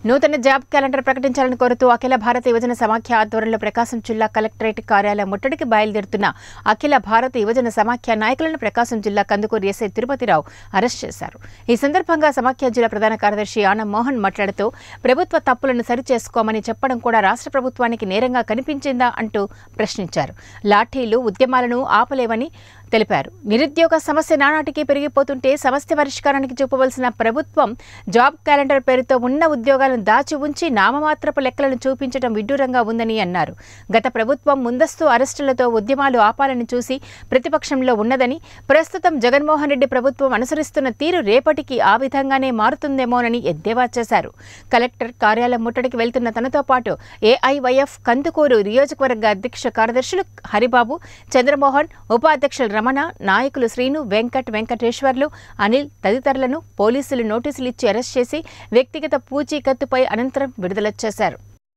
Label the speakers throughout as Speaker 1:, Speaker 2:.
Speaker 1: నూతన job calendar ప్రకటించాలని కోరుతూ అఖిల భారత యువజన సమాఖ్య ఆధ్వర్యంలో ప్రకాశం జిల్లా కలెక్టరేట్ కార్యాలయం ముట్టడికి బయలుదేరుతున్న అఖిల భారత యువజన సమాఖ్య నాయకులను ప్రకాశం జిల్లా కందుకూరు ఎస్ఐ తిరుపతిరావు అరెస్ట్ చేశారు. ఈ సందర్భంగా సమాఖ్య జిల్లా ప్రధాన కార్యదర్శి ఆనం మోహన్ మాట్లాడుతూ ప్రభుత్వ తప్పులను సరిచేసుకోమని చెప్పడం కూడా రాష్ట్ర ప్రభుత్వానికి నేరంగా కనిపించిందా అంటూ ప్రశ్నించారు. లాఠీలు ఉద్యమాలను ఆపలేవని తెలిపారు. నిరుద్యోగ సమస్య నానాటికి పెరిగిపోతుంటే సమస్య పరిష్కారానికి చూపవలసిన ప్రభుత్వం జాబ్ క్యాలెండర్ పేరుతో ఉన్న ఉద్యోగాలను దాచి ఉంచి నామమాత్రపు లెక్కలను చూపించడం విడ్డూరంగా ఉందని అన్నారు. గత ప్రభుత్వం ముందస్తు అరెస్టులతో ఉద్యమాలు ఆపాలని చూసి ప్రతిపక్షంలో ఉన్నదని, ప్రస్తుతం జగన్మోహన్ రెడ్డి ప్రభుత్వం అనుసరిస్తున్న తీరు రేపటికి ఆ విధంగానే మారుతుందేమోనని ఎద్దేవా చేశారు. కలెక్టర్ కార్యాలయం ముట్టడికి వెళ్తున్న తనతో పాటు ఏఐవైఎఫ్ కందుకూరు నియోజకవర్గ అధ్యక్ష కార్యదర్శులు హరిబాబు, చంద్రమోహన్, ఉపాధ్యక్షులు రమణ, నాయకులు శ్రీను, వెంకటేశ్వర్లు, అనిల్ తదితరులను పోలీసులు నోటీసులు ఇచ్చి అరెస్ట్ చేసి వ్యక్తిగత పూచీకత్తుపై అనంతరం విడుదల చేశారు.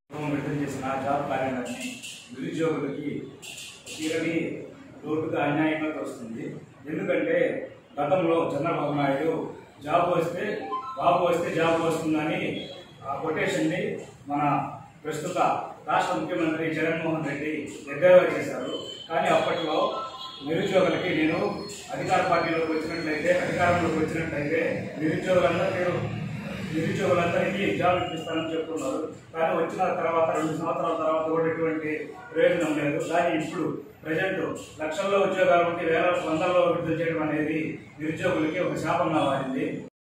Speaker 2: ఎందుకంటే గతంలో చంద్రబాబు నాయుడు జాబ్ వస్తే బాబు వస్తే జాబ్ వస్తుందని ఆ కొటేషన్ని మన ప్రస్తుత రాష్ట్ర ముఖ్యమంత్రి జగన్మోహన్ రెడ్డి ఎద్దేవా చేశారు. కానీ అప్పట్లో నిరుద్యోగులకి నేను అధికారంలోకి వచ్చినట్లయితే నిరుద్యోగులందరికీ జాబ్ ఇప్పిస్తానని చెప్తున్నారు. కానీ వచ్చిన తర్వాత 2 సంవత్సరాల తర్వాత కూడా ఎటువంటి ప్రయోజనం లేదు. కానీ ఇప్పుడు ప్రజెంట్ లక్షల్లో ఉద్యోగాలు ఉంటే వందల్లో విడుదల చేయడం అనేది నిరుద్యోగులకి ఒక శాపంగా మారింది.